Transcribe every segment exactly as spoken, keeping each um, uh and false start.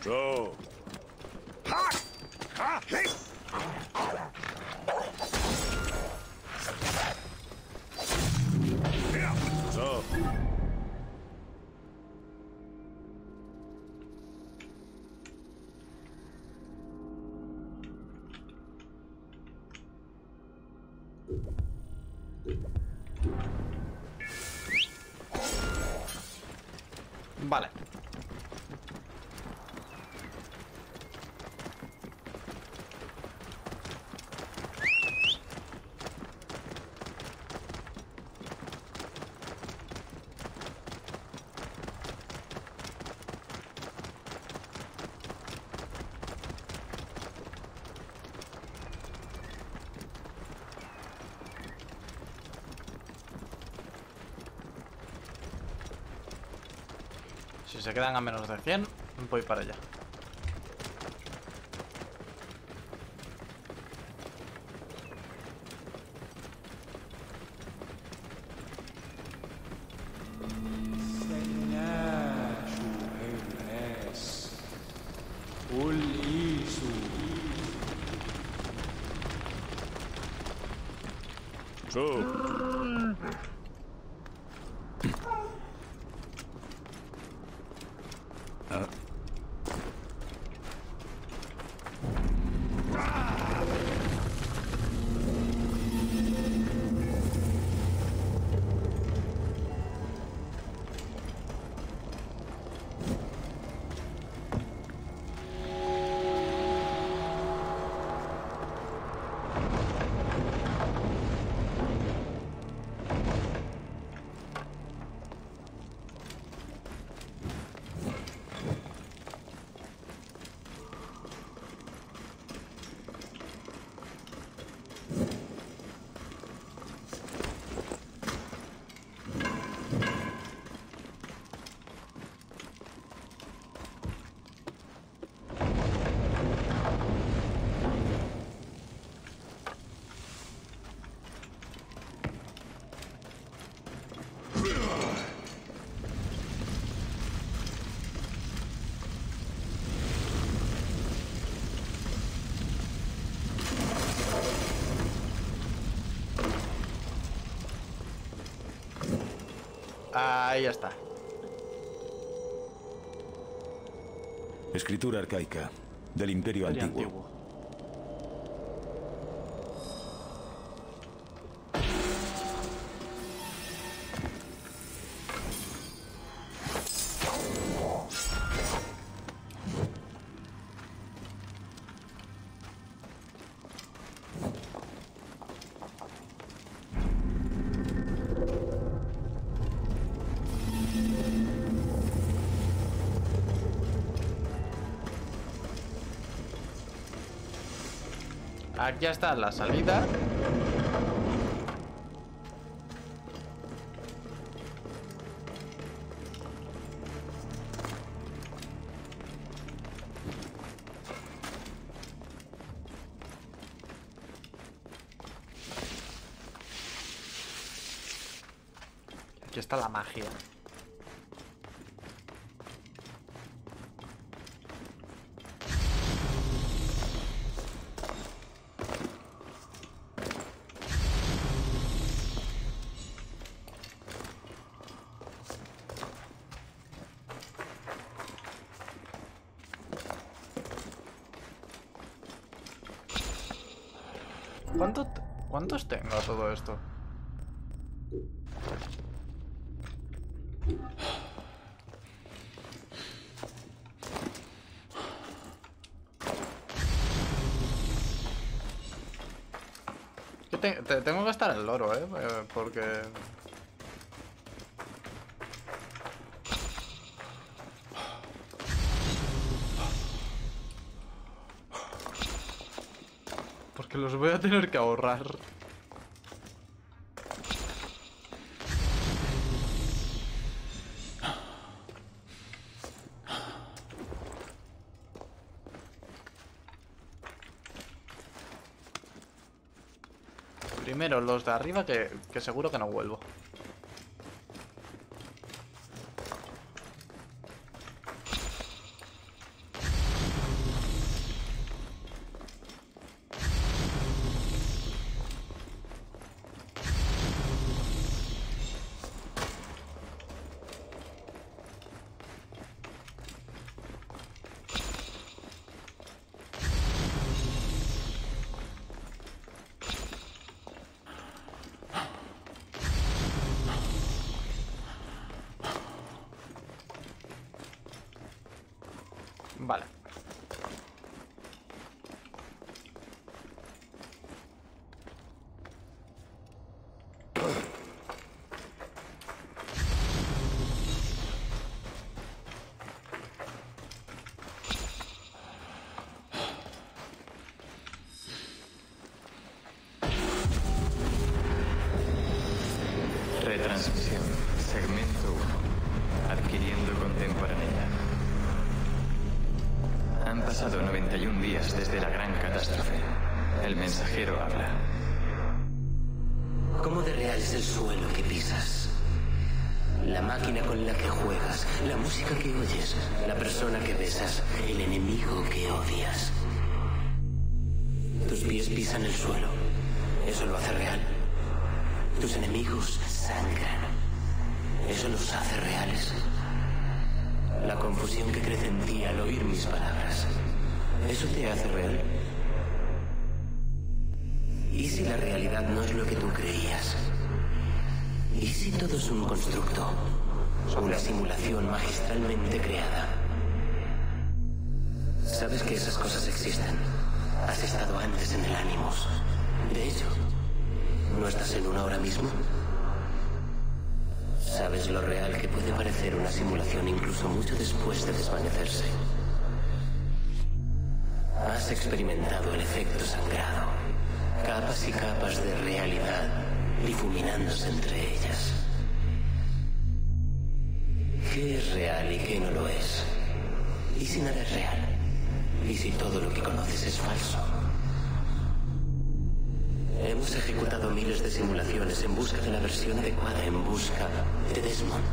So. Ha! Ha! Hey! So. Vale. Si se quedan a menos de cien, voy para allá. So. Ahí está. Escritura arcaica del Imperio El Antiguo. antiguo. Aquí está la salida. Aquí está la magia. ¿Cuánto ¿Cuántos tengo a todo esto? Que te, te tengo que gastar el oro, ¿eh? Porque... Porque los voy a tener que ahorrar. Primero los de arriba, que, que seguro que no vuelvo. Vale. Retransmisión, segmento uno. Adquiriendo contemporaneidad. Han pasado noventa y un días desde la gran catástrofe. El mensajero habla. ¿Cómo de real es el suelo que pisas? La máquina con la que juegas, la música que oyes, la persona que besas, el enemigo que odias. Tus pies pisan el suelo. Eso lo hace real. Tus enemigos sangran. Eso los hace reales. La confusión que crece en ti al oír mis palabras. ¿Eso te hace real? ¿Y si la realidad no es lo que tú creías? ¿Y si todo es un constructo? Una simulación magistralmente creada. Sabes que esas cosas existen. Has estado antes en el Animus. De hecho, ¿no estás en una ahora mismo? ¿Sabes lo real que puede parecer una simulación incluso mucho después de desvanecerse? Has experimentado el efecto sangrado. Capas y capas de realidad difuminándose entre ellas. ¿Qué es real y qué no lo es? ¿Y si nada es real? ¿Y si todo lo que conoces es falso? Hemos ejecutado miles de simulaciones en busca de la versión adecuada, en busca de Desmond.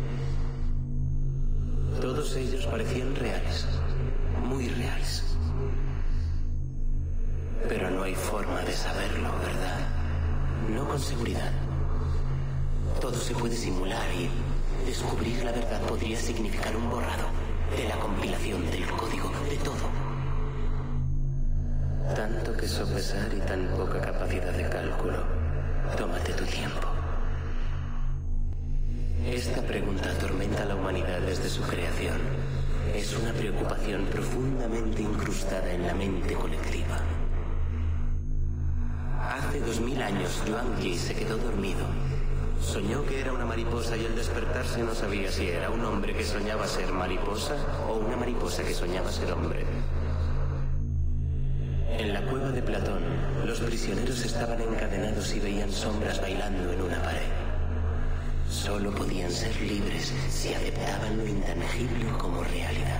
Todos ellos parecían reales, muy reales. Pero no hay forma de saberlo, ¿verdad? No con seguridad. Todo se puede simular y descubrir la verdad podría significar un borrado de la compilación, del código, de todo. Tanto que sopesar y tan poca capacidad de cálculo. Tómate tu tiempo. Esta pregunta atormenta a la humanidad desde su creación. Es una preocupación profundamente incrustada en la mente colectiva. Hace dos mil años, Yuan Yi se quedó dormido. Soñó que era una mariposa y al despertarse no sabía si era un hombre que soñaba ser mariposa o una mariposa que soñaba ser hombre. En la cueva de Platón, los prisioneros estaban encadenados y veían sombras bailando en una pared. Solo podían ser libres si aceptaban lo intangible como realidad.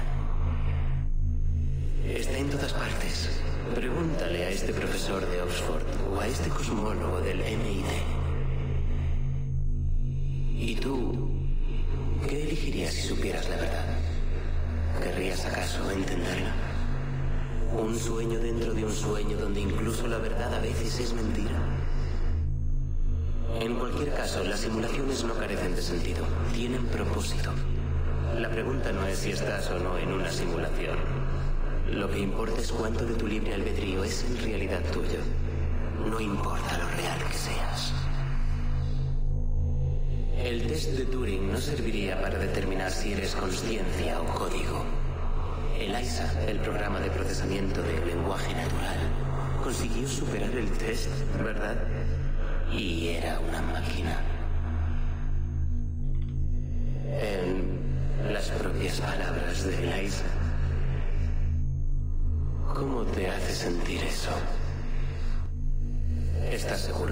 Está en todas partes. Pregúntale a este profesor de Oxford o a este cosmólogo del M I T. ¿Y tú qué elegirías si supieras la verdad? ¿Querrías acaso entenderla? ¿Un sueño dentro de un sueño donde incluso la verdad a veces es mentira? En cualquier caso, las simulaciones no carecen de sentido. Tienen propósito. La pregunta no es si estás o no en una simulación. Lo que importa es cuánto de tu libre albedrío es en realidad tuyo. No importa lo real que seas. El test de Turing no serviría para determinar si eres consciencia o código. El I S A, el programa de procesamiento del lenguaje natural, consiguió superar el test, ¿verdad? Y era una máquina. En las propias palabras del I S A. ¿Cómo te hace sentir eso? ¿Estás seguro?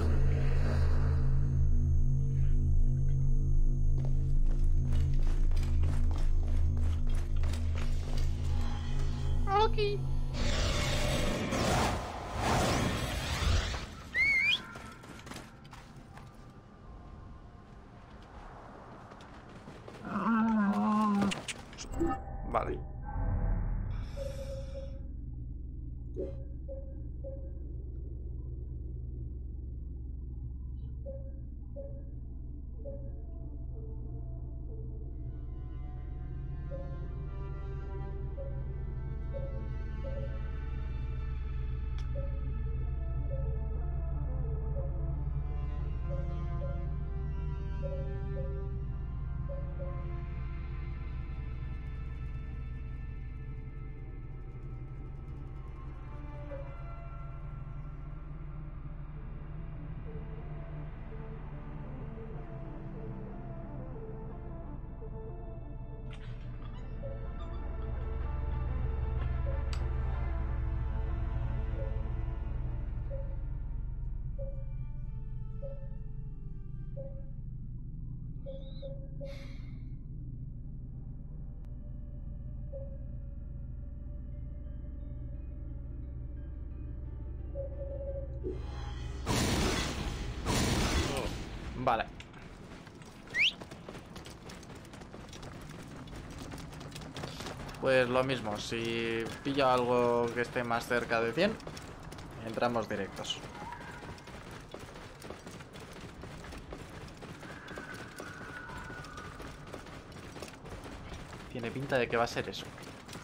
Aquí. Vale. Vale. Pues lo mismo, si pillo algo que esté más cerca de cien, entramos directos. Tiene pinta de que va a ser eso.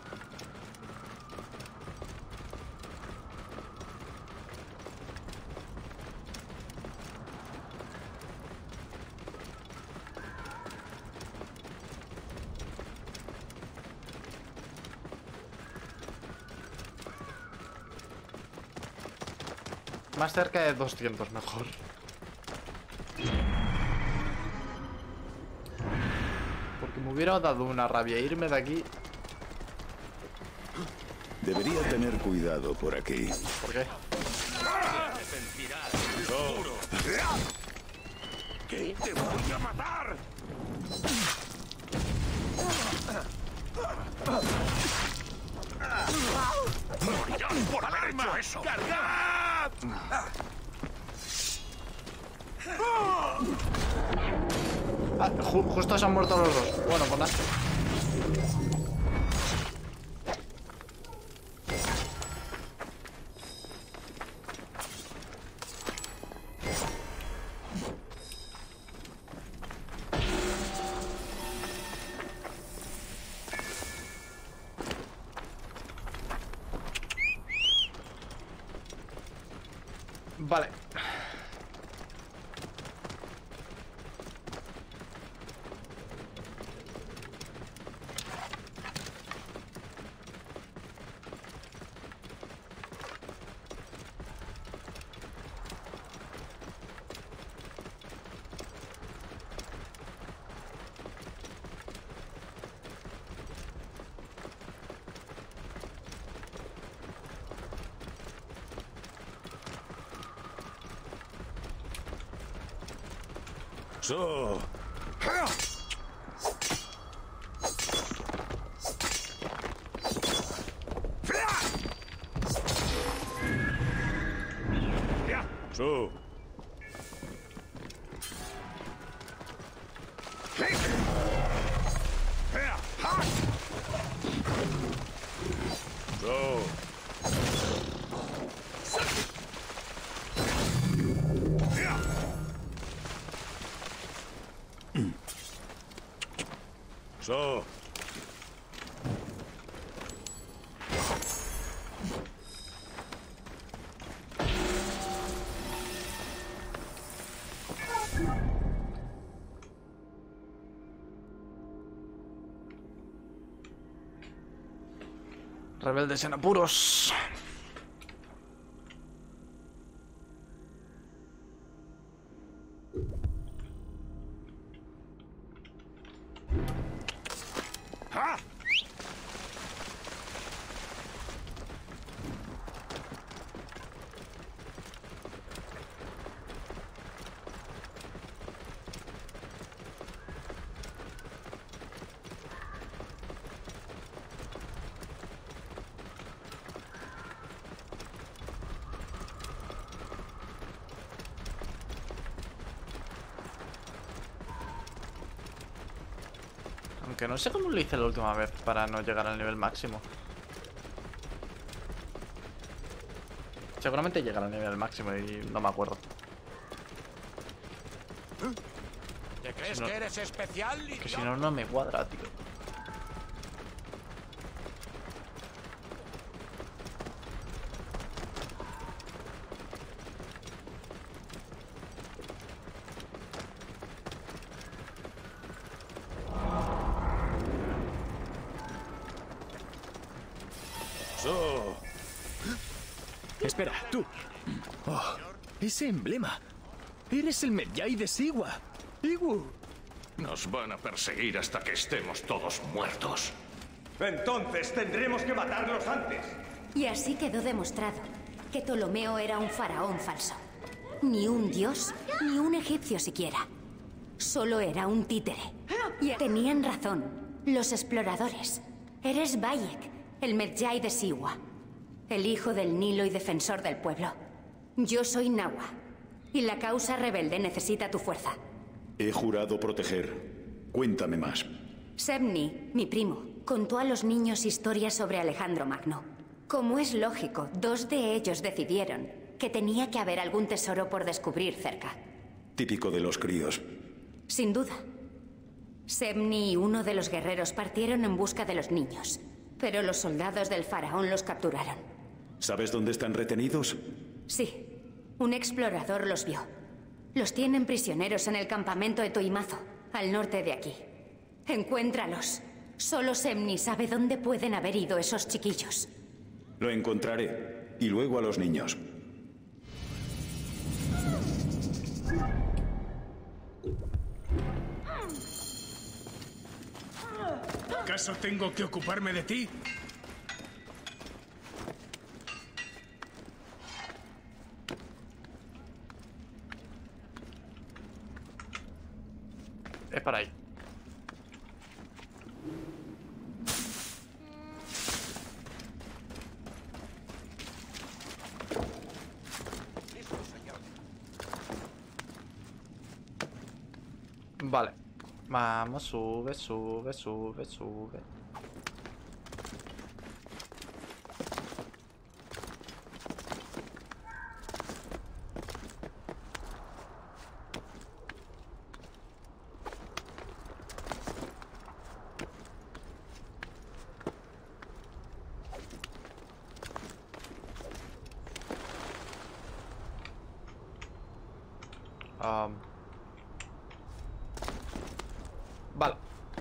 Más cerca de doscientos, mejor. Porque me hubiera dado una rabia irme de aquí. Debería tener cuidado por aquí. ¿Por qué? ¿Qué? ¡Te voy a matar! ¡Morirán por haber hecho eso! ¡Cargad! Ah, ju justo se han muerto los dos. Bueno, pues nada. Vale. So. So. So. So. Rebeldes en apuros. Aunque no sé cómo lo hice la última vez para no llegar al nivel máximo. Seguramente llegará al nivel máximo y no me acuerdo. ¿Te crees Si no- que eres especial? Que si no, no me cuadra, tío. So. Espera, tú. Oh, ese emblema. Eres el Medjay de Siwa. Igu. Nos van a perseguir hasta que estemos todos muertos. Entonces tendremos que matarlos antes. Y así quedó demostrado que Ptolomeo era un faraón falso. Ni un dios, ni un egipcio siquiera. Solo era un títere. Y tenían razón, los exploradores. Eres Bayek, el Medjay de Siwa, el hijo del Nilo y defensor del pueblo. Yo soy Nawa, y la causa rebelde necesita tu fuerza. He jurado proteger. Cuéntame más. Sebni, mi primo, contó a los niños historias sobre Alejandro Magno. Como es lógico, dos de ellos decidieron que tenía que haber algún tesoro por descubrir cerca. Típico de los críos. Sin duda. Sebni y uno de los guerreros partieron en busca de los niños, pero los soldados del faraón los capturaron. ¿Sabes dónde están retenidos? Sí, un explorador los vio. Los tienen prisioneros en el campamento de Tuimazo, al norte de aquí. Encuéntralos. Solo Sebni sabe dónde pueden haber ido esos chiquillos. Lo encontraré. Y luego a los niños. ¿Acaso tengo que ocuparme de ti? Es para ahí. Vale. Vamos, sube, sube, sube, sube. Um. Vale.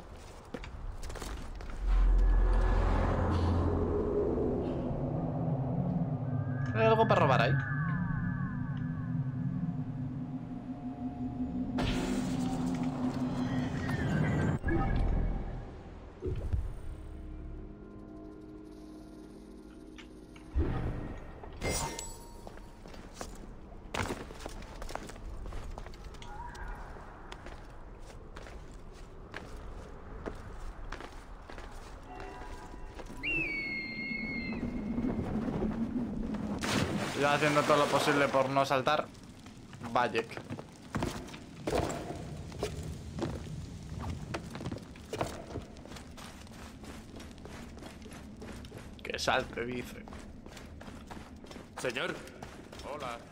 ¿Hay algo para robar ahí? Estoy haciendo todo lo posible por no saltar. Bayek. Que salte, dice. Señor. Hola.